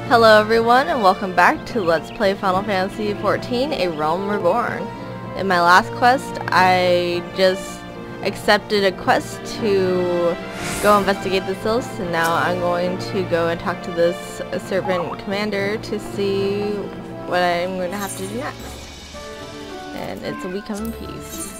Hello everyone and welcome back to Let's Play Final Fantasy XIV, A Realm Reborn. In my last quest, I just accepted a quest to go investigate the Sylphs, and now I'm going to go and talk to this servant commander to see what I'm going to have to do next. And it's a week in peace.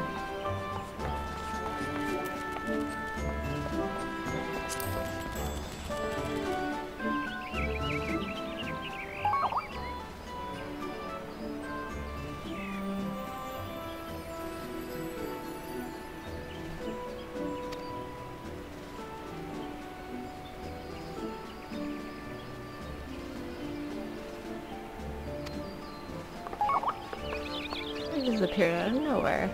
It just appeared out of nowhere.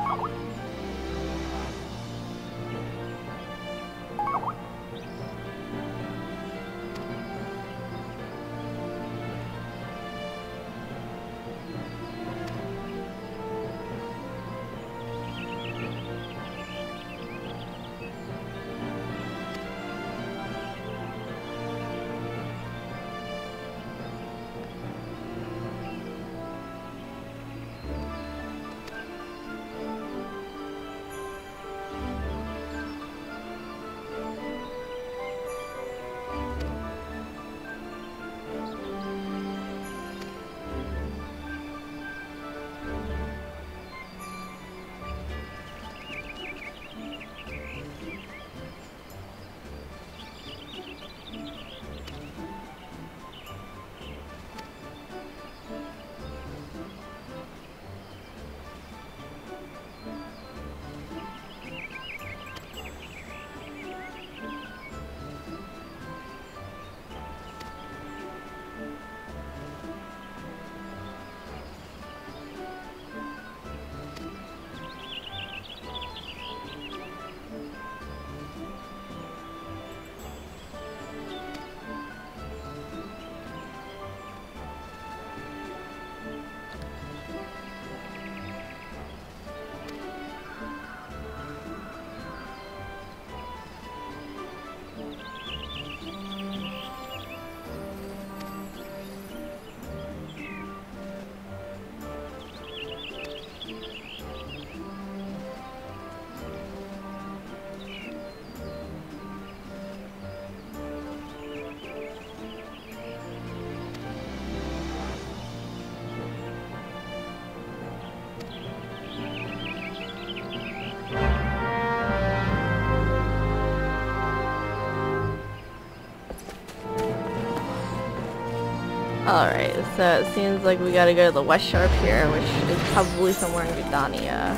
Alright, so it seems like we gotta go to the West Shore Pier, which is probably somewhere in Gridania.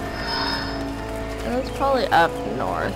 And it's probably up north.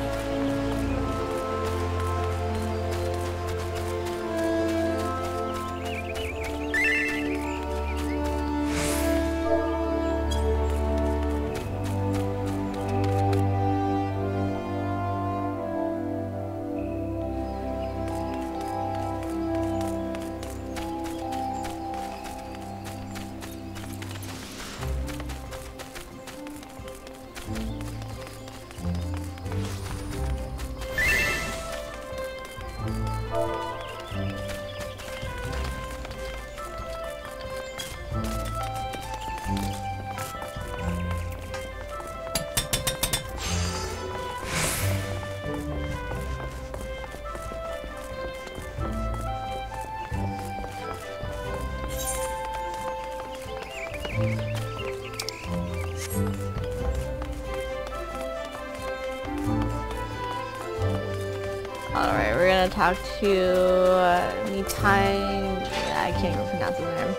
Alright, we're gonna talk to Nitai. I can't even pronounce his name.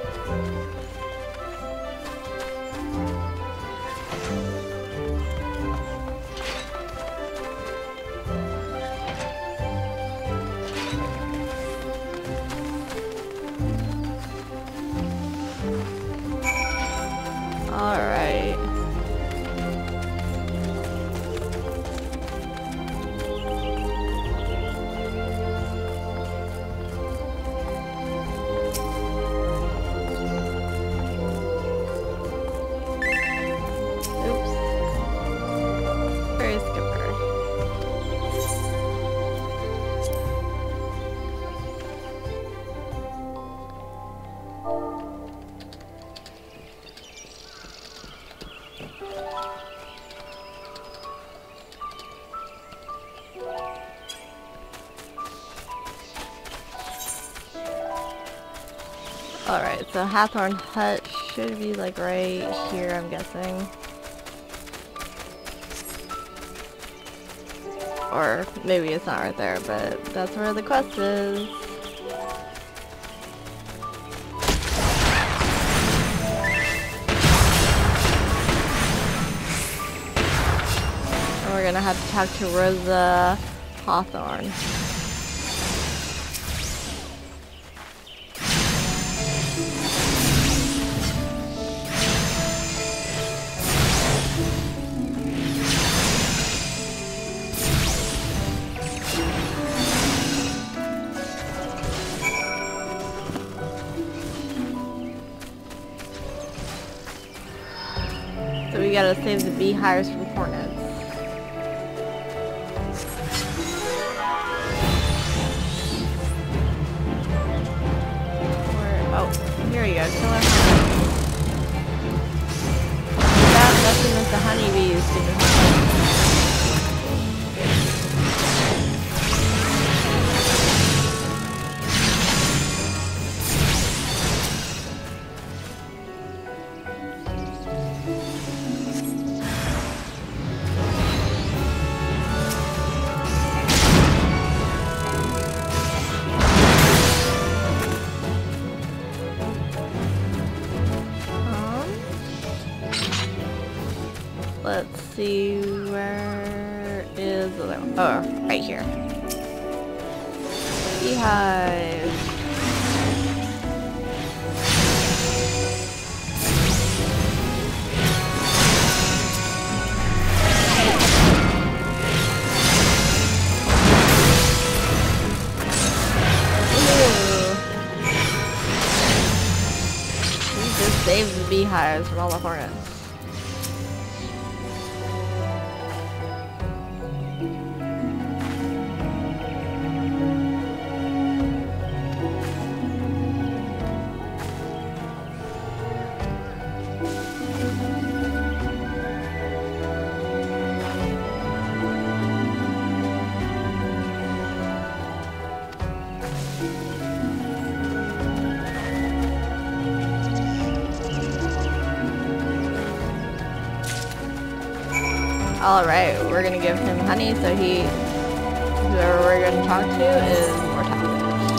Alright. Alright, so Hathorn Hut should be like right here, I'm guessing. Or maybe it's not right there, but that's where the quest is. And we're gonna have to talk to Rosa Hawthorne. So we gotta save the beehives from hornets. Oh, here we go. Kill our honey. Bad messing with the honeybees, stupid honey. Let's see, where is the other one? Oh, right here. Beehive. We just saved the beehives from all the hornets. Alright, we're gonna give him honey so whoever we're gonna talk to is more talkative.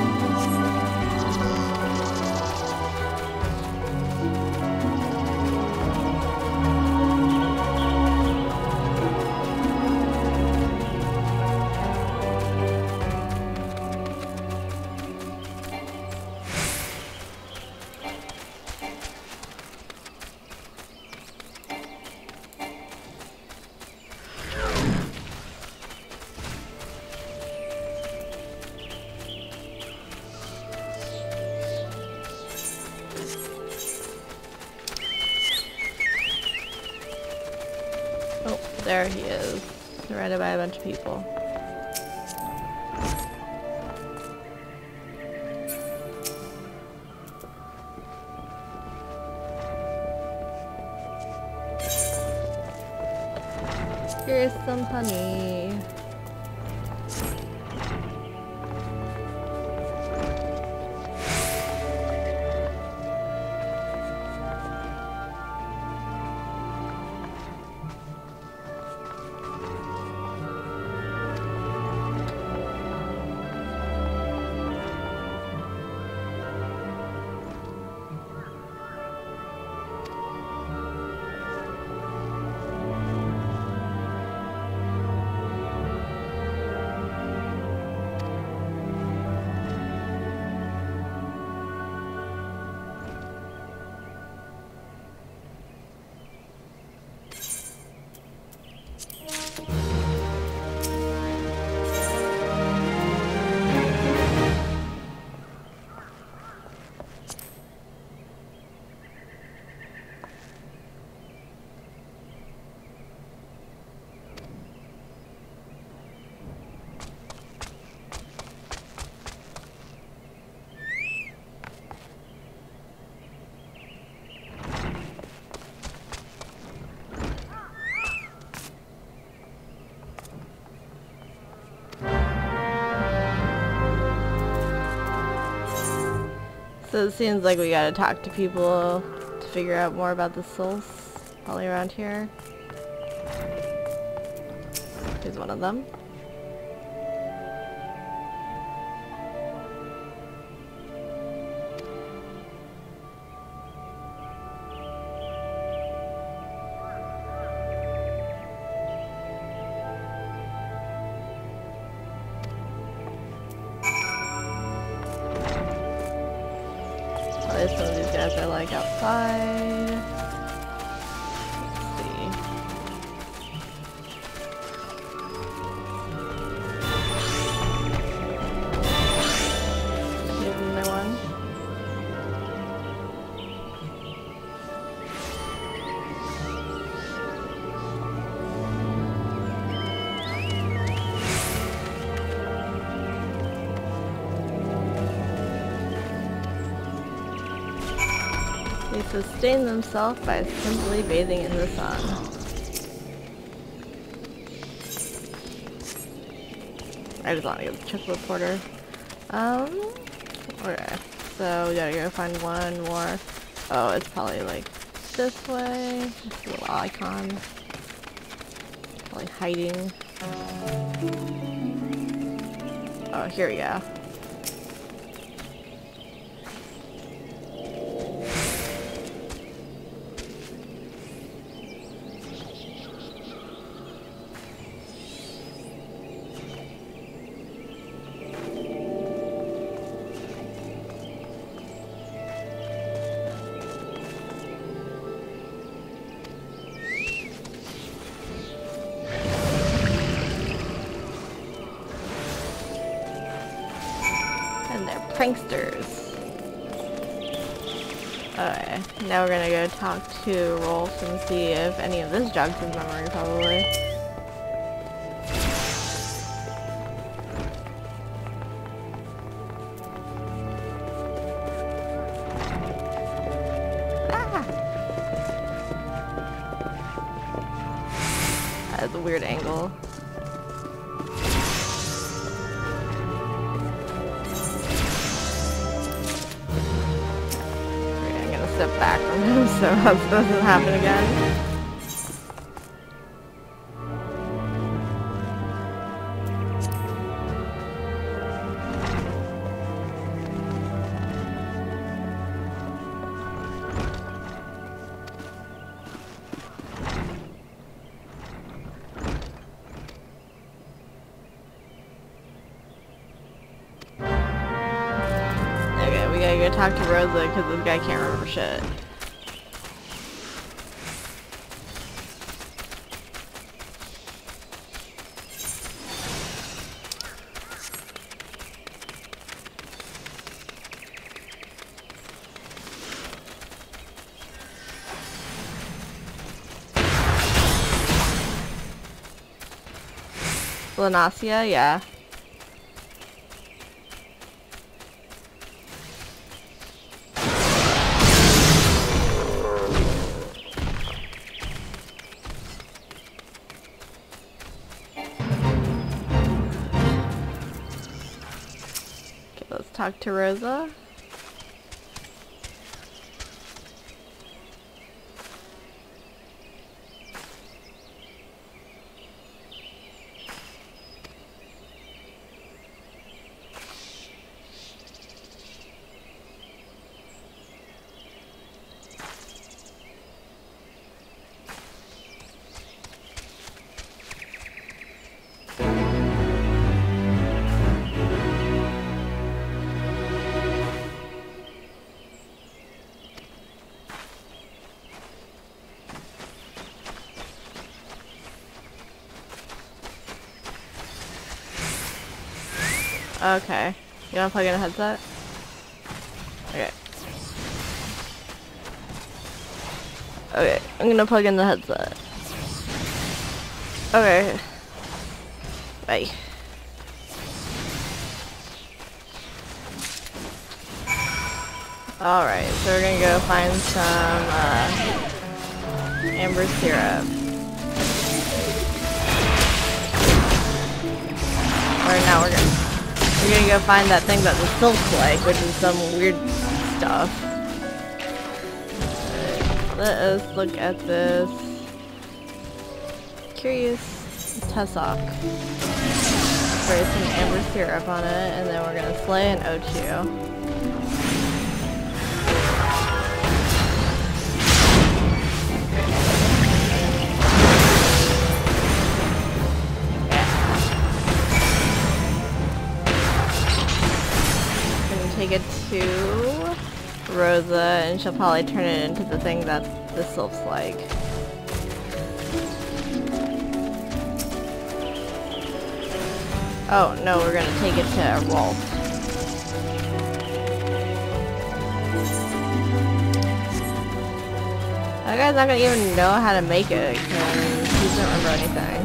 Oh, there he is. Surrounded by a bunch of people. Here's some honey. So it seems like we gotta talk to people to figure out more about the Sylphs. Probably around here. Here's one of them. Probably some of these guys are like outside. Let's see. Here's another one. They sustain themselves by simply bathing in the sun. I just want to get the chocolate porter. Okay. So we gotta go find one more. Oh, it's probably like this way. This little icon. Probably hiding. Oh, here we go. And they're pranksters. Okay, now we're gonna go talk to Rolf and see if any of this jogs his memory, probably. Ah! That's a weird angle. Step back from him so that doesn't happen again. Okay, we gotta go talk to Rosa because this guy can't remember shit. Lanasia, yeah. Okay, let's talk to Rosa. Okay. You wanna plug in a headset? Okay. Okay, I'm gonna plug in the headset. Okay. Bye. Alright, so we're gonna go find some amber syrup. Or now we're gonna go find that thing that the Sylphs like, which is some weird stuff. Let us look at this. Curious tussock. Spray some amber syrup on it, and then we're gonna slay an Ochu. Take it to Rosa, and she'll probably turn it into the thing that the Sylph's like. Oh no, we're gonna take it to Rolf. That guy's not gonna even know how to make it because he doesn't remember anything.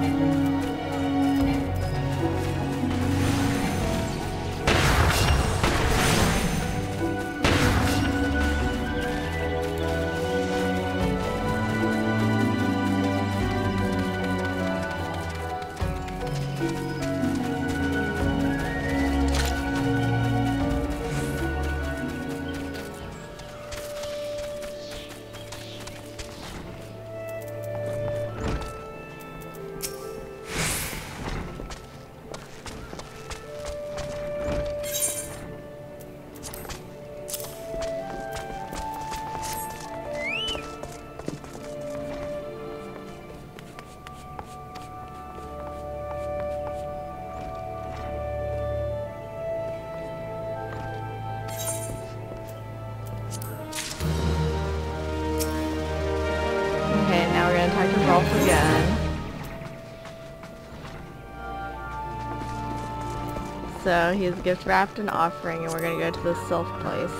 Okay, now we're gonna talk to Rolf again. So he's gift wrapped an offering, and we're gonna go to the Sylph place.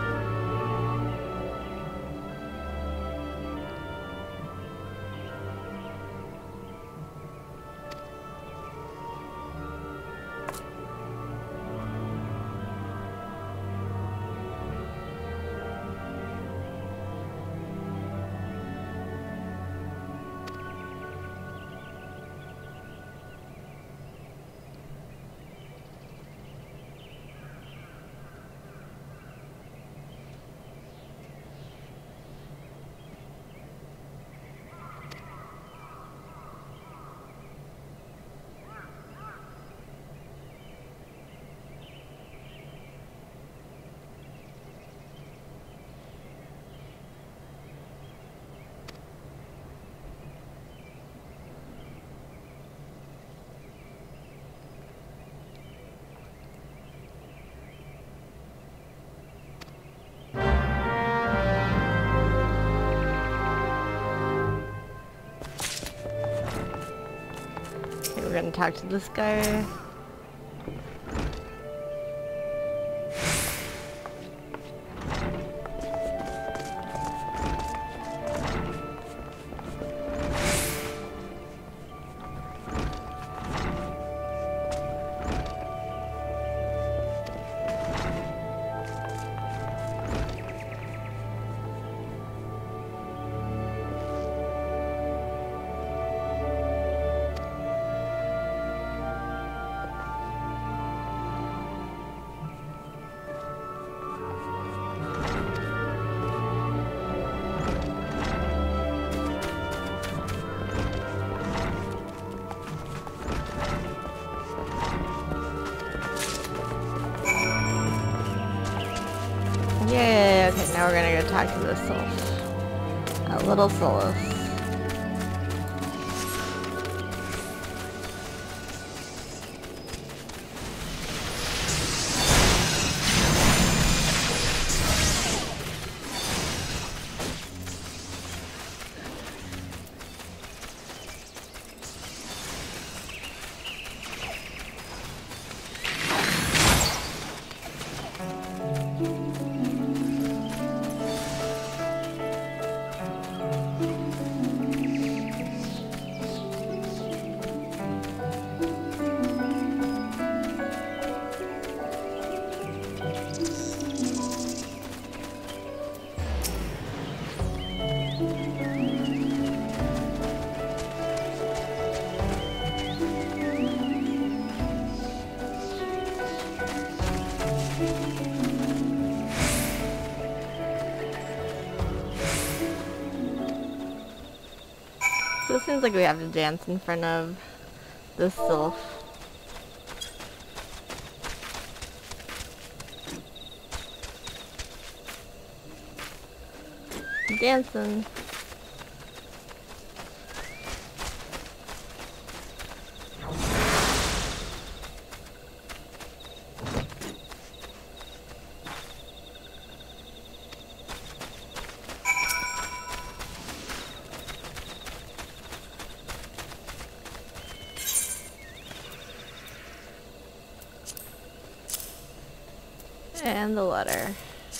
We're gonna talk to this guy. Yay, okay, now we're gonna go talk to the Sylph. A little Sylph. Seems like we have to dance in front of the Sylph. Dancing. And the letter.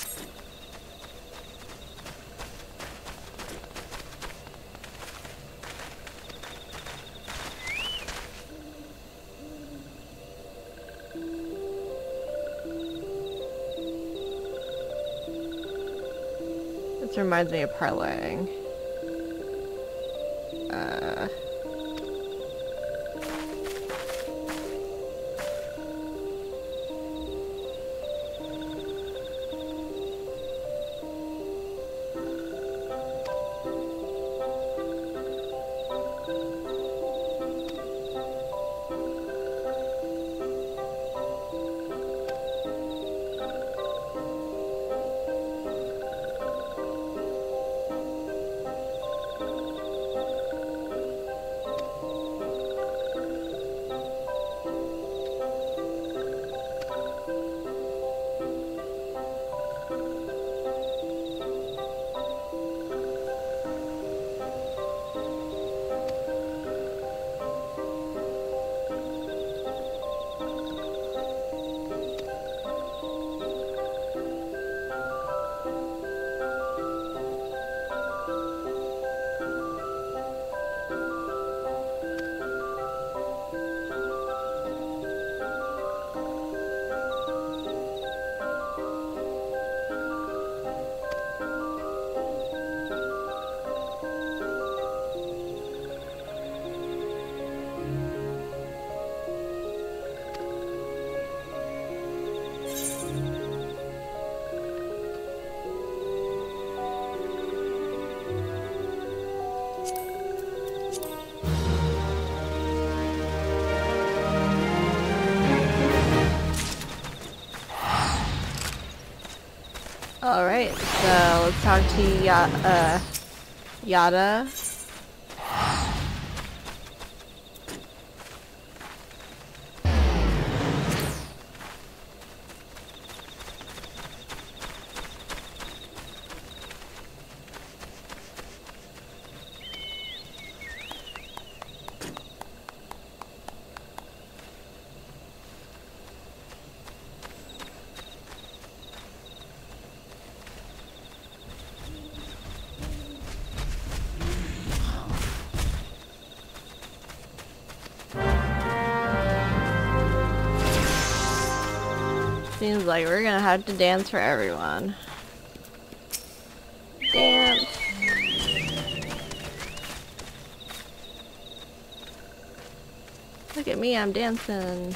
This reminds me of parlaying. Alright, so let's talk to Yada. Seems like we're gonna have to dance for everyone. Dance. Look at me, I'm dancing.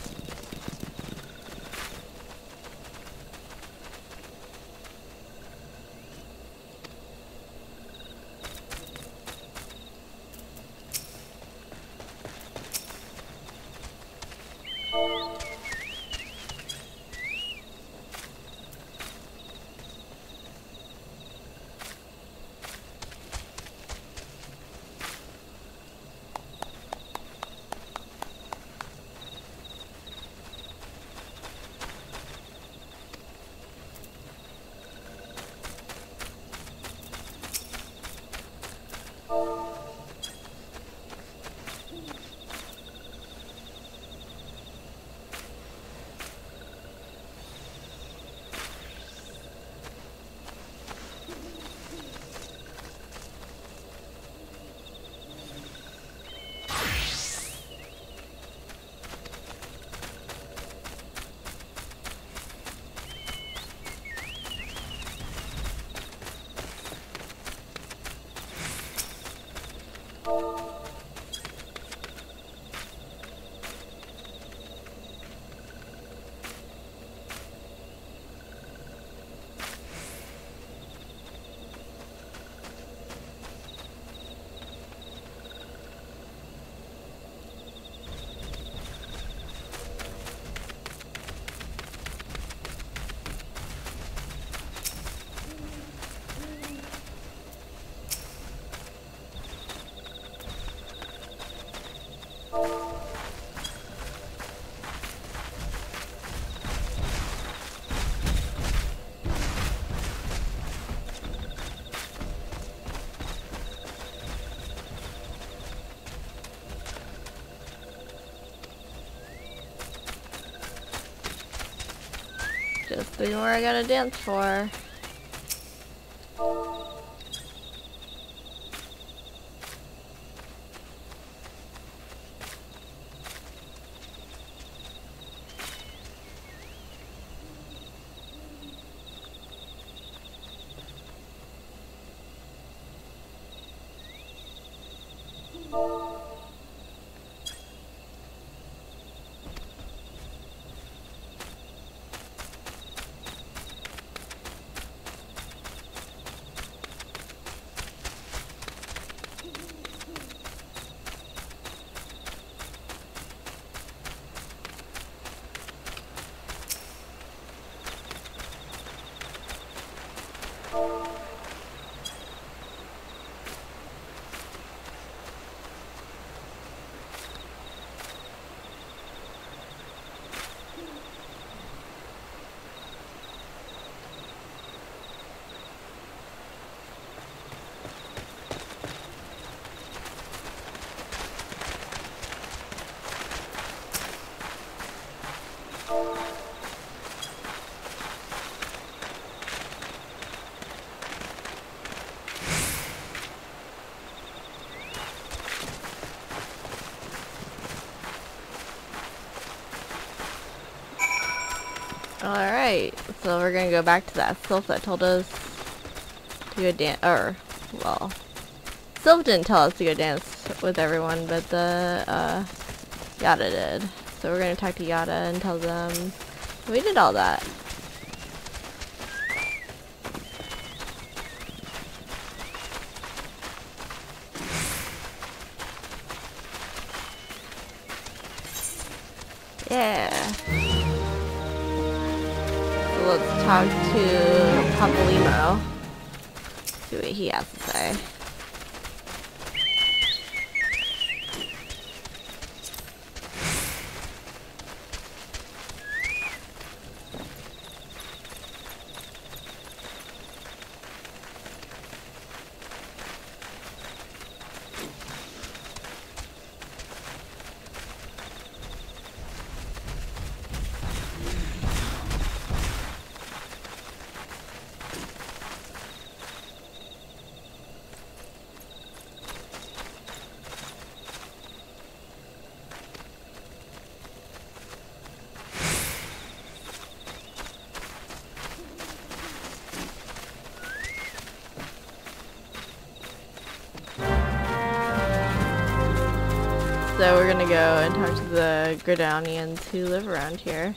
3 more I gotta dance for. Alright, so we're gonna go back to that Sylph that told us to go dance, or, well, Sylph didn't tell us to go dance with everyone, but the, Yada did. So we're gonna talk to Yada and tell them we did all that. Yeah. Let's talk to Papolimo. See what he has to say. So we're gonna go and talk to the Gridanians who live around here.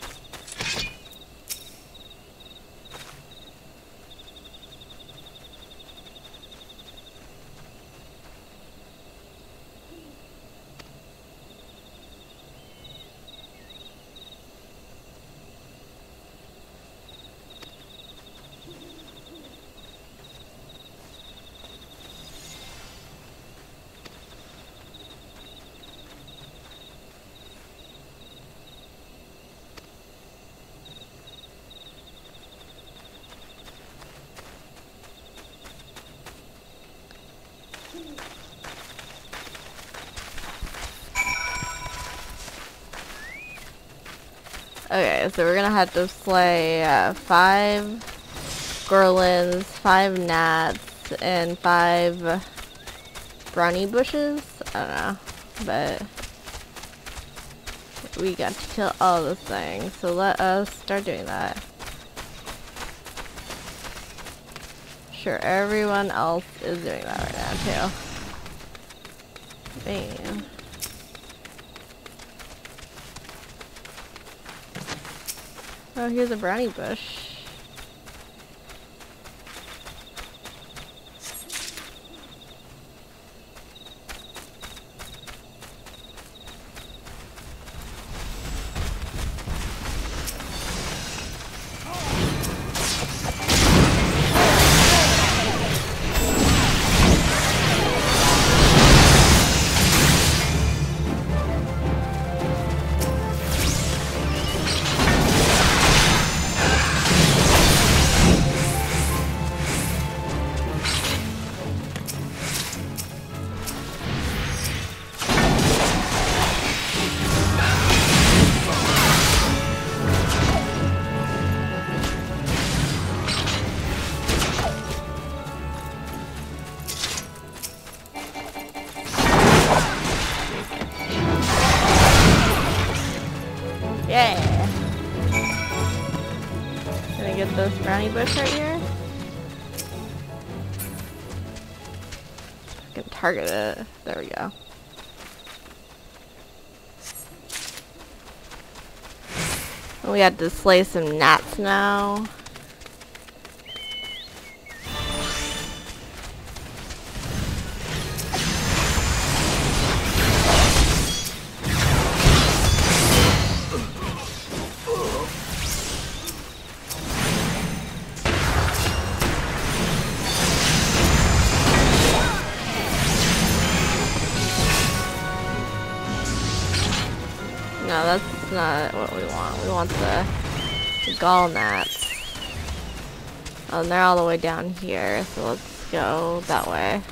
Okay, so we're gonna have to slay 5 Gorlins, 5 gnats, and 5 brownie bushes. I don't know, but we got to kill all those things, so let us start doing that. Sure, everyone else is doing that right now too. Man. Oh, here's a brownie bush. get this brownie bush right here. I can target it. There we go. And we have to slay some gnats now. No, that's not what we want. We want the gall gnats. Oh, and they're all the way down here, so let's go that way.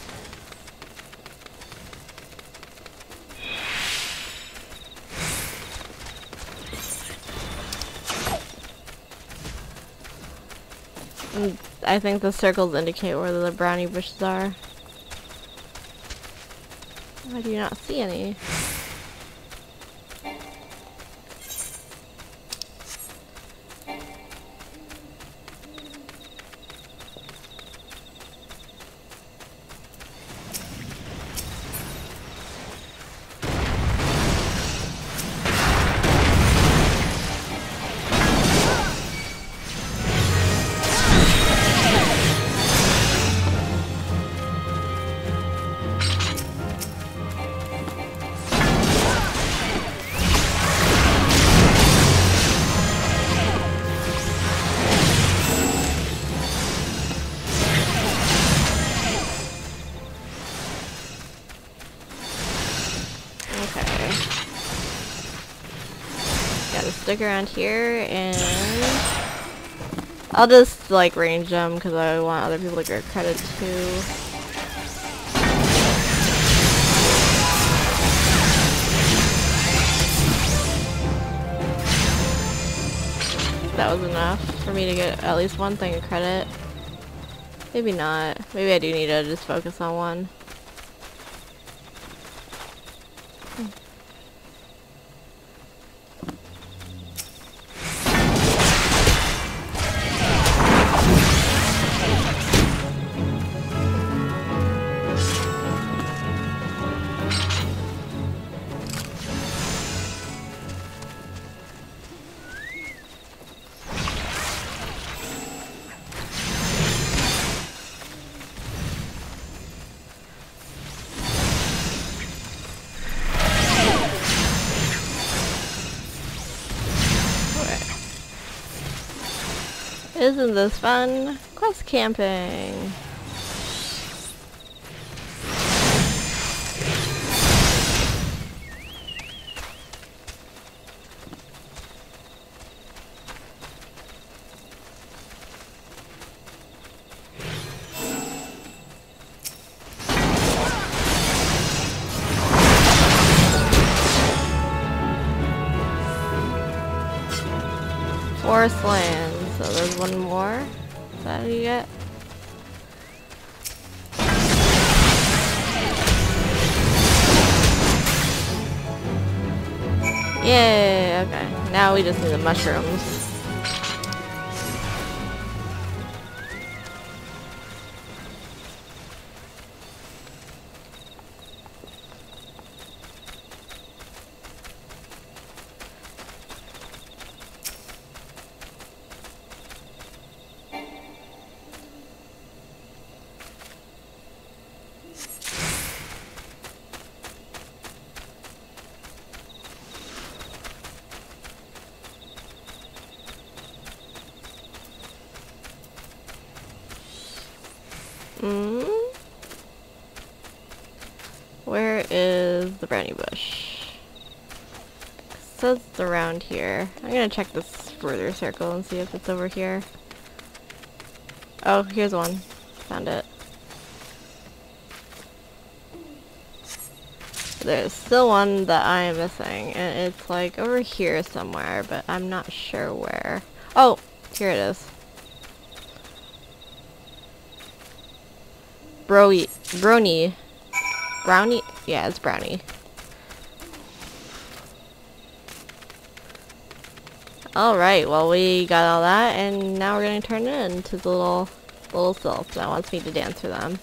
And I think the circles indicate where the brownie bushes are. Why do you not see any? Stick around here, and I'll just like range them because I want other people to get credit too. That was enough for me to get at least one thing of credit. Maybe not. Maybe I do need to just focus on one. Isn't this fun? Quest camping. Forest lands. So there's one more. Is that what you get? Yay! Okay. Now we just need the mushrooms. Where is the brownie bush? It says it's around here. I'm gonna check this further circle and see if it's over here. Oh, here's one. Found it. There's still one that I am missing, and it's like over here somewhere, but I'm not sure where. Oh, here it is. Brownie. Brownie? Yeah, it's brownie. Alright, well we got all that, and now we're gonna turn it into the little Sylph that wants me to dance for them.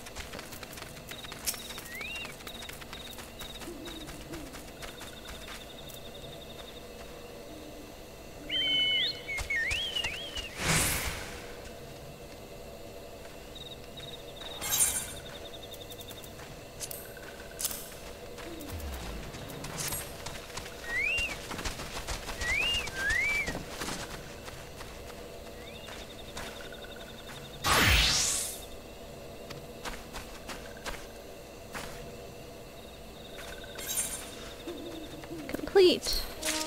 Complete.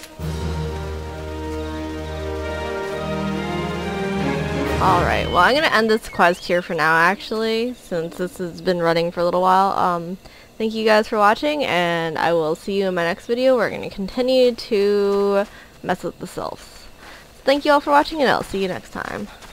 Alright, well I'm gonna end this quest here for now actually, since this has been running for a little while. Thank you guys for watching, and I will see you in my next video. We're gonna continue to mess with the Sylphs. Thank you all for watching, and I'll see you next time.